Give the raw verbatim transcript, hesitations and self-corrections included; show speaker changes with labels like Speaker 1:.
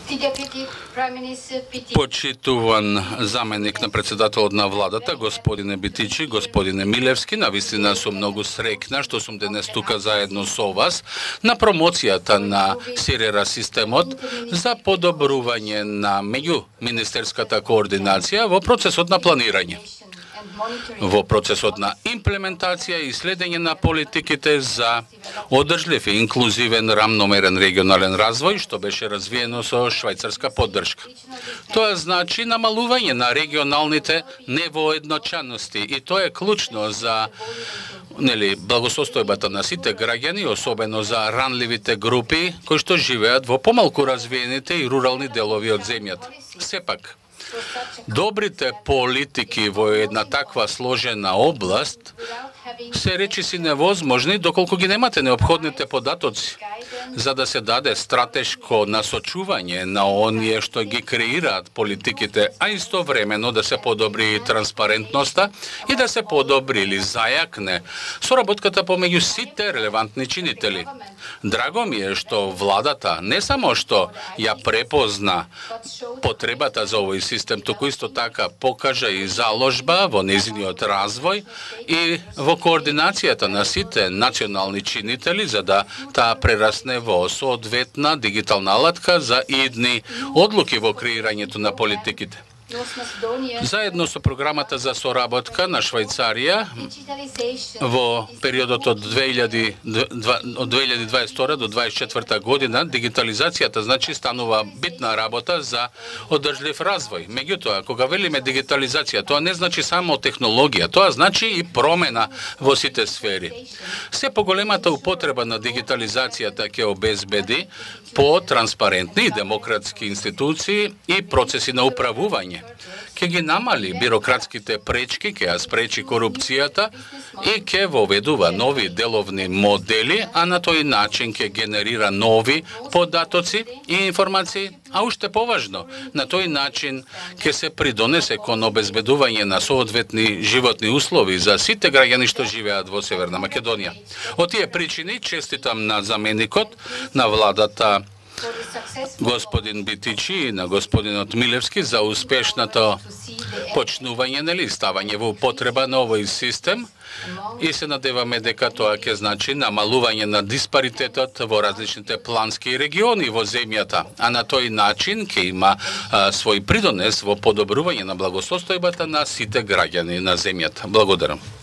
Speaker 1: Почитуван заменик на председателот на владата, господине Битичи, господине Милевски, навистина сум многу срекна што сум денес тука заедно со вас на промоцијата на СИРЕРА системот за подобрување на меѓуминистерската координација во процесот на планирање, во процесот на имплементација и следење на политиките за одржлив и инклузивен рамномерен регионален развој, што беше развиено со швајцарска поддршка. Тоа значи намалување на регионалните невоедночаности и тоа е клучно за нели благосостојбата на сите граѓани, особено за ранливите групи кои што живеат во помалку развиените и рурални делови од земјата. Сепак, добрите политики во една таква сложена област се речиси невозможни доколку ги немате неопходните податоци за да се даде стратешко насочување на оние што ги креираат политиките, а истовремено да се подобри транспарентноста и да се подобри или зајакне соработката помеѓу сите релевантни чинители. Драго ми е што владата не само што ја препозна потребата за овој систем, туку исто така покажа и заложба во нејзиниот развој и во координацијата на сите национални чинители за да таа прерасне во соодветна дигитална алатка за идни одлуки во креирањето на политиките. Заедно со програмата за соработка на Швајцарија во периодот од две илјади дваесет и втора до дваесет и четврта година дигитализацијата значи станува битна работа за одржлив развој. Меѓутоа, кога велиме дигитализација, тоа не значи само технологија, тоа значи и промена во сите сфери. Се поголемата употреба на дигитализацијата ќе обезбеди по-транспарентни и демократски институции и процеси на управување. Ке ги намали бирократските пречки, ке ја спречи корупцијата и ке воведува нови деловни модели, а на тој начин ке генерира нови податоци и информации, а уште поважно, на тој начин ке се придонесе кон обезбедување на соодветни животни услови за сите граѓани што живеат во Северна Македонија. Од тие причини честитам на заменикот на владата господин Битичи и на господинот Милевски за успешното почнување, нели, ставање во употреба на овој систем и се надеваме дека тоа ќе значи намалување на диспаритетот во различните плански региони во земјата, а на тој начин ќе има а, свој придонес во подобрување на благосостојбата на сите граѓани на земјата. Благодарам.